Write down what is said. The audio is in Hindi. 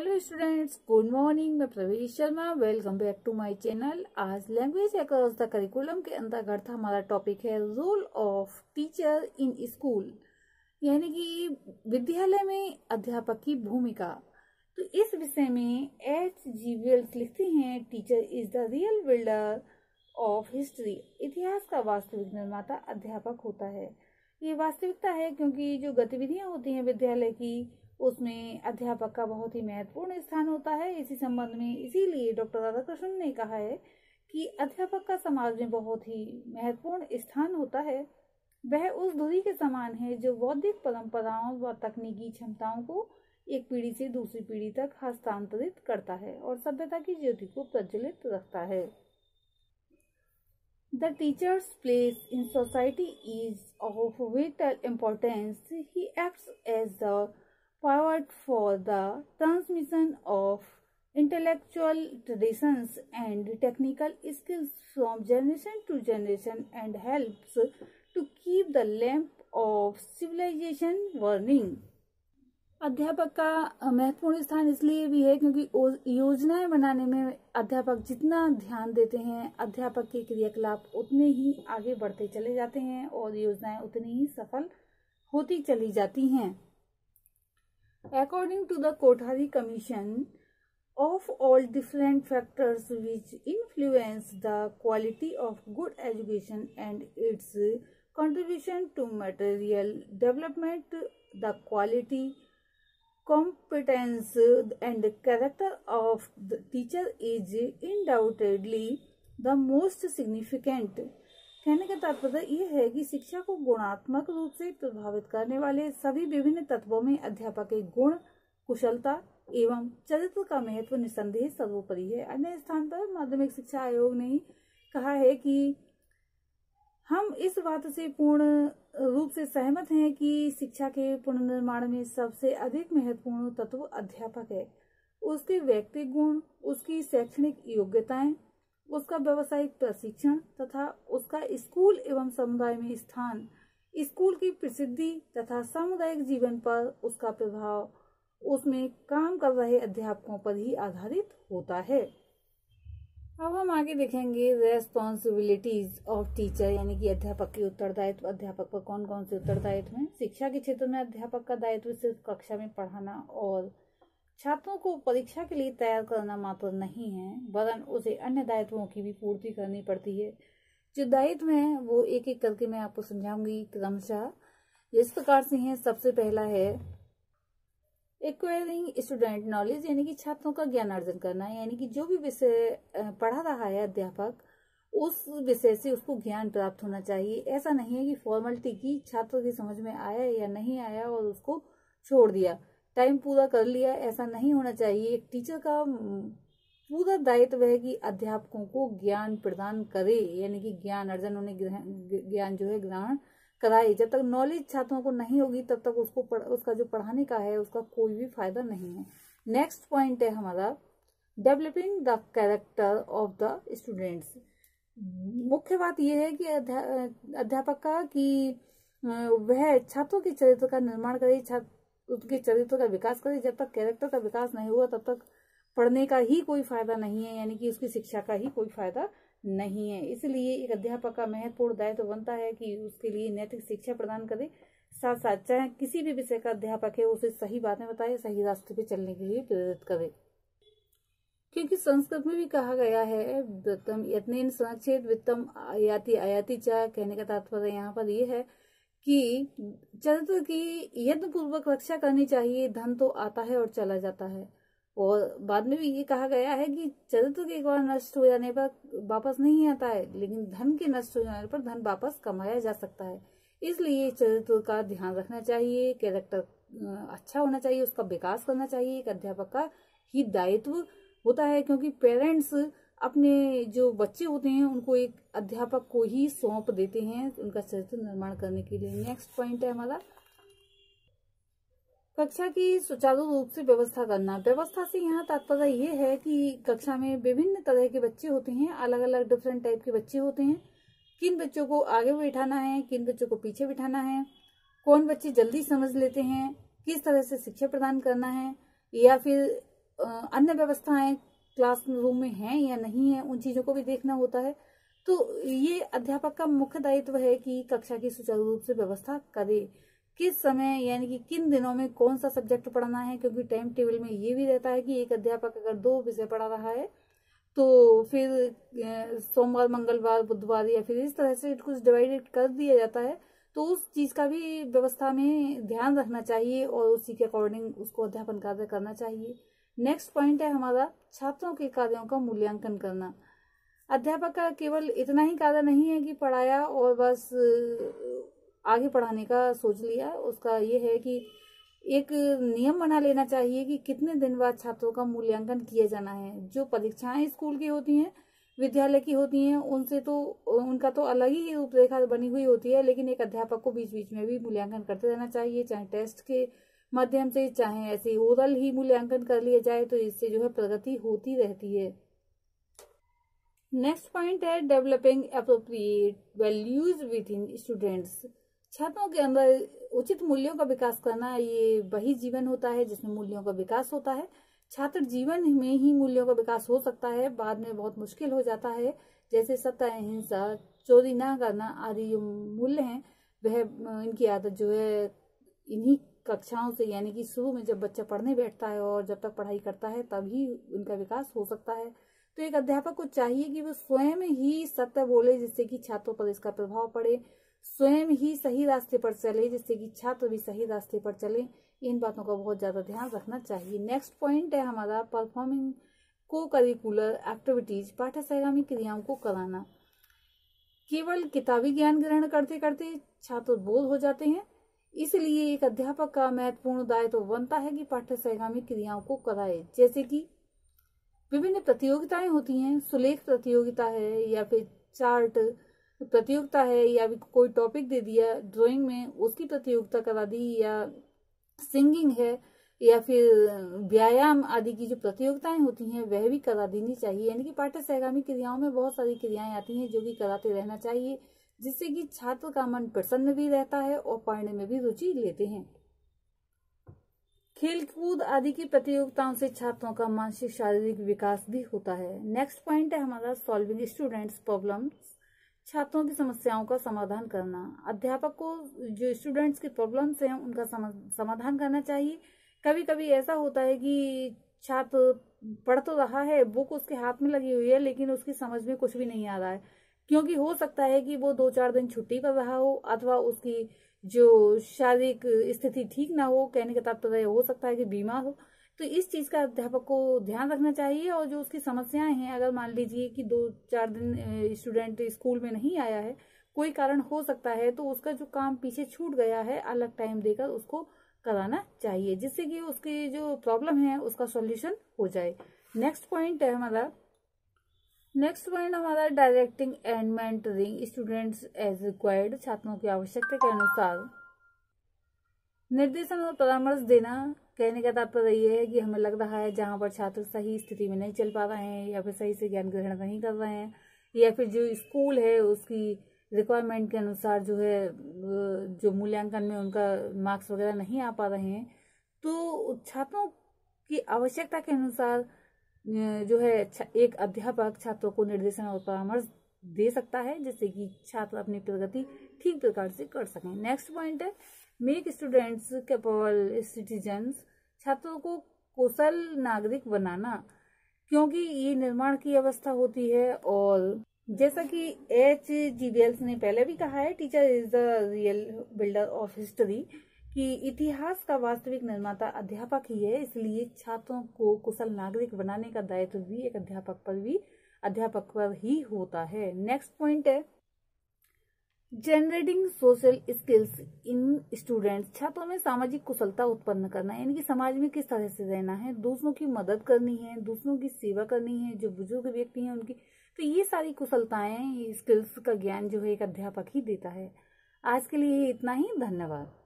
Hello students, good morning. मैं Pravesh Sharma, welcome back to my channel. आज लैंग्वेज अक्रॉस द करिकुलम के अंतर्गत हमारा टॉपिक है role of teacher in school, यानी कि विद्यालय में अध्यापक की भूमिका। तो इस विषय में H.G. वेल्स लिखते हैं, teacher is the real builder of history. इतिहास का वास्तविक निर्माता अध्यापक होता है। ये वास्तविकता है क्योंकि जो गतिविधियां होती हैं विद्यालय की, उसमें अध्यापक का बहुत ही महत्वपूर्ण स्थान होता है। इसी संबंध में इसीलिए डॉक्टर राधाकृष्णन ने कहा है कि अध्यापक का समाज में बहुत ही महत्वपूर्ण स्थान होता है। वह उस धुरी के समान है जो बौद्धिक परंपराओं व तकनीकी क्षमताओं को एक पीढ़ी से दूसरी पीढ़ी तक हस्तांतरित करता है और सभ्यता की ज्योति को प्रज्वलित रखता है। The teacher's place in society is of vital importance. He acts as the pivot for the transmission of intellectual traditions and technical skills from generation to generation and helps to keep the lamp of civilization burning. अध्यापक का महत्वपूर्ण स्थान इसलिए भी है क्योंकि योजनाएं बनाने में अध्यापक जितना ध्यान देते हैं, अध्यापक के क्रियाकलाप उतने ही आगे बढ़ते चले जाते हैं और योजनाएं उतनी ही सफल होती चली जाती हैं। According to the Kothari Commission, of all different factors which influence the quality of good education and its contribution to material development, the quality, competence and character of the teacher is undoubtedly the most significant. कहने का तात्पर्य यह है कि शिक्षा को गुणात्मक रूप से प्रभावित करने वाले सभी विभिन्न तत्वों में अध्यापक के गुण, कुशलता एवं चरित्र का महत्व निसंदेह सर्वोपरि है। अन्य स्थान पर माध्यमिक शिक्षा आयोग ने कहा है कि हम इस बात से पूर्ण रूप से सहमत हैं कि शिक्षा के पुनर्निर्माण में सबसे अधिक महत्वपूर्ण तत्व अध्यापक है। उसके व्यक्तिगत गुण, उसकी शैक्षणिक योग्यताएं, उसका व्यावसायिक प्रशिक्षण तथा उसका स्कूल एवं समुदाय में स्थान, स्कूल की प्रसिद्धि तथा सामुदायिक जीवन पर उसका प्रभाव उसमें काम कर रहे अध्यापकों पर ही आधारित होता है। अब हम आगे देखेंगे रेस्पॉन्सिबिलिटीज ऑफ टीचर, यानी कि अध्यापक के उत्तरदायित्व। अध्यापक पर कौन कौन से उत्तरदायित्व हैं? शिक्षा के क्षेत्र में अध्यापक का दायित्व सिर्फ कक्षा में पढ़ाना और छात्रों को परीक्षा के लिए तैयार करना मात्र नहीं है, वरन उसे अन्य दायित्वों की भी पूर्ति करनी पड़ती है। जो दायित्व हैं वो एक एक करके मैं आपको समझाऊंगी क्रमशः। इस प्रकार से हैं। सबसे पहला है एक्वायरिंग स्टूडेंट नॉलेज, यानी कि छात्रों का ज्ञान अर्जन करना, यानी कि जो भी विषय पढ़ा रहा है अध्यापक, उस विषय से उसको ज्ञान प्राप्त होना चाहिए। ऐसा नहीं है कि फॉर्मेलिटी की, छात्रों की समझ में आया या नहीं आया और उसको छोड़ दिया, टाइम पूरा कर लिया, ऐसा नहीं होना चाहिए। एक टीचर का पूरा दायित्व है कि अध्यापकों को ज्ञान प्रदान करे, यानी कि ज्ञान अर्जन, उन्हें ज्ञान जो है ग्रहण कराए। जब तक नॉलेज छात्रों को नहीं होगी तब तक उसका जो पढ़ाने का है उसका कोई भी फायदा नहीं है। नेक्स्ट पॉइंट है हमारा developing the character of the students. मुख्य बात यह है कि अध्यापक का कि वह छात्रों के चरित्र का निर्माण करे, उसके चरित्र का विकास करे। जब तक कैरेक्टर का विकास नहीं हुआ तब तक पढ़ने का ही कोई फायदा नहीं है, यानी कि उसकी शिक्षा का ही कोई फायदा नहीं है। इसलिए एक अध्यापक का महत्वपूर्ण दायित्व बनता है कि उसके लिए नैतिक शिक्षा प्रदान करे, साथ साथ चाहे किसी भी विषय का अध्यापक है उसे सही बातें बताए, सही रास्ते पे चलने के लिए प्रेरित करे। क्योंकि संस्कृत में भी कहा गया है वृत्तम यत्नेन संरक्षेत वित्तम आयाति आयाति च। कहने का तात्पर्य यहाँ पर यह है कि चरित्र की यत्न पूर्वक रक्षा करनी चाहिए। धन तो आता है और चला जाता है, और बाद में भी ये कहा गया है कि चरित्र के एक बार नष्ट हो जाने पर वापस नहीं आता है, लेकिन धन के नष्ट हो जाने पर धन वापस कमाया जा सकता है। इसलिए चरित्र का ध्यान रखना चाहिए, कैरेक्टर अच्छा होना चाहिए, उसका विकास करना चाहिए। एक अध्यापक का ही दायित्व होता है, क्योंकि पेरेंट्स अपने जो बच्चे होते हैं उनको एक अध्यापक को ही सौंप देते हैं उनका चरित्र निर्माण करने के लिए। नेक्स्ट पॉइंट है हमारा कक्षा की सुचारू रूप से व्यवस्था करना। व्यवस्था से यहाँ तात्पर्य ये है कि कक्षा में विभिन्न तरह के बच्चे होते हैं, अलग अलग डिफरेंट टाइप के बच्चे होते हैं। किन बच्चों को आगे बिठाना है, किन बच्चों को पीछे बिठाना है, कौन बच्चे जल्दी समझ लेते हैं, किस तरह से शिक्षा प्रदान करना है, या फिर अन्य व्यवस्थाएं क्लासरूम में हैं या नहीं है, उन चीजों को भी देखना होता है। तो ये अध्यापक का मुख्य दायित्व है कि कक्षा की सुचारू रूप से व्यवस्था करे। किस समय यानी कि किन दिनों में कौन सा सब्जेक्ट पढ़ना है, क्योंकि टाइम टेबल में ये भी रहता है कि एक अध्यापक अगर 2 विषय पढ़ा रहा है तो फिर सोमवार, मंगलवार, बुधवार या फिर इस तरह से कुछ डिवाइडेड कर दिया जाता है। तो उस चीज का भी व्यवस्था में ध्यान रखना चाहिए और उसी के अकॉर्डिंग उसको अध्यापन कार्य करना चाहिए। नेक्स्ट पॉइंट है हमारा छात्रों के कार्यों का मूल्यांकन करना। अध्यापक का केवल इतना ही कार्य नहीं है कि पढ़ाया और बस आगे पढ़ाने का सोच लिया। उसका ये है कि एक नियम बना लेना चाहिए कि कितने दिन बाद छात्रों का मूल्यांकन किया जाना है। जो परीक्षाएं स्कूल की होती हैं, विद्यालय की होती हैं, उनसे तो उनका तो अलग ही रूपरेखा बनी हुई होती है, लेकिन एक अध्यापक को बीच बीच में भी मूल्यांकन करते रहना चाहिए, चाहे टेस्ट के माध्यम से, चाहे ऐसे ओरल ही मूल्यांकन कर लिया जाए, तो इससे जो है प्रगति होती रहती है। नेक्स्ट पॉइंट है developing appropriate values within students. छात्रों के अंदर उचित मूल्यों का विकास करना, ये वही जीवन होता है जिसमें मूल्यों का विकास होता है। छात्र जीवन में ही मूल्यों का विकास हो सकता है, बाद में बहुत मुश्किल हो जाता है। जैसे सत्य, अहिंसा, चोरी ना करना आदि जो मूल्य हैं, वह इनकी आदत जो है इन्हीं कक्षाओं से, यानी कि शुरू में जब बच्चा पढ़ने बैठता है और जब तक पढ़ाई करता है तभी इनका विकास हो सकता है। तो एक अध्यापक को चाहिए कि वो स्वयं ही सत्य बोले, जिससे कि छात्रों पर इसका प्रभाव पड़े, स्वयं ही सही रास्ते पर चले, जिससे कि छात्र भी सही रास्ते पर चले। इन बातों का बहुत ज्यादा ध्यान रखना चाहिए। नेक्स्ट पॉइंट है हमारा परफॉर्मिंग को करिकुलर एक्टिविटीज, पाठ्यक्रमिक क्रियाओं को कराना। केवल किताबी ज्ञान ग्रहण करते करते छात्र बोर हो जाते हैं, इसलिए एक अध्यापक का महत्वपूर्ण दायित्व बनता है कि पाठ्यक्रमिक क्रियाओं को कराए। जैसे कि विभिन्न प्रतियोगिताएं होती हैं, सुलेख प्रतियोगिता है या फिर चार्ट प्रतियोगिता है, या कोई टॉपिक दे दिया ड्राइंग में उसकी प्रतियोगिता करा दी, या सिंगिंग है, या फिर व्यायाम आदि की जो प्रतियोगिताएं होती हैं वह भी करा देनी चाहिए। यानी कि पाठ्यक्रमिक क्रियाओं में बहुत सारी क्रियाएं आती हैं जो कि कराते रहना चाहिए, जिससे कि छात्र का मन प्रसन्न भी रहता है और पढ़ने में भी रुचि लेते हैं। खेल कूद आदि की प्रतियोगिताओं से छात्रों का मानसिक शारीरिक विकास भी होता है। नेक्स्ट पॉइंट है हमारा सॉल्विंग स्टूडेंट्स प्रॉब्लम्स, छात्रों की समस्याओं का समाधान करना। अध्यापक को जो स्टूडेंट्स की प्रॉब्लम्स हैं उनका समाधान करना चाहिए। कभी कभी ऐसा होता है कि छात्र पढ़ तो रहा है, बुक उसके हाथ में लगी हुई है, लेकिन उसकी समझ में कुछ भी नहीं आ रहा है, क्योंकि हो सकता है कि वो 2-4 दिन छुट्टी पर रहा हो, अथवा उसकी जो शारीरिक स्थिति ठीक ना हो, कहने का तात्पर्य हो सकता है कि बीमार हो। तो इस चीज का अध्यापक को ध्यान रखना चाहिए, और जो उसकी समस्याएं हैं, अगर मान लीजिए कि 2-4 दिन स्टूडेंट स्कूल में नहीं आया है, कोई कारण हो सकता है, तो उसका जो काम पीछे छूट गया है अलग टाइम देकर उसको कराना चाहिए, जिससे कि उसकी जो प्रॉब्लम है उसका सॉल्यूशन हो जाए। नेक्स्ट पॉइंट है हमारा directing and mentoring students as required, छात्रों की आवश्यकता के अनुसार निर्देशन और परामर्श देना। कहने का तात्पर्य ये है कि हमें लग रहा है जहां पर छात्र सही स्थिति में नहीं चल पा रहे हैं, या फिर सही से ज्ञान ग्रहण नहीं कर रहे हैं, या फिर जो स्कूल है उसकी रिक्वायरमेंट के अनुसार जो है जो मूल्यांकन में उनका मार्क्स वगैरह नहीं आ पा रहे हैं, तो छात्रों की आवश्यकता के अनुसार जो है एक अध्यापक छात्रों को निर्देशन और परामर्श दे सकता है, जिससे कि छात्र अपनी प्रगति ठीक प्रकार से कर सकें। नेक्स्ट पॉइंट है मेक स्टूडेंट्स कैपेबल सिटीजन्स, छात्रों को कुशल नागरिक बनाना, क्योंकि ये निर्माण की अवस्था होती है। और जैसा कि H.G. वेल्स ने पहले भी कहा है, teacher is the real builder of history, कि इतिहास का वास्तविक निर्माता अध्यापक ही है। इसलिए छात्रों को कुशल नागरिक बनाने का दायित्व भी एक अध्यापक पर ही होता है। नेक्स्ट पॉइंट है generating social skills in students, छात्रों में सामाजिक कुशलता उत्पन्न करना, यानी कि समाज में किस तरह से रहना है, दूसरों की मदद करनी है, दूसरों की सेवा करनी है, जो बुजुर्ग व्यक्ति हैं उनकी, तो ये सारी कुशलताएं, स्किल्स का ज्ञान जो है एक अध्यापक ही देता है। आज के लिए इतना ही, धन्यवाद।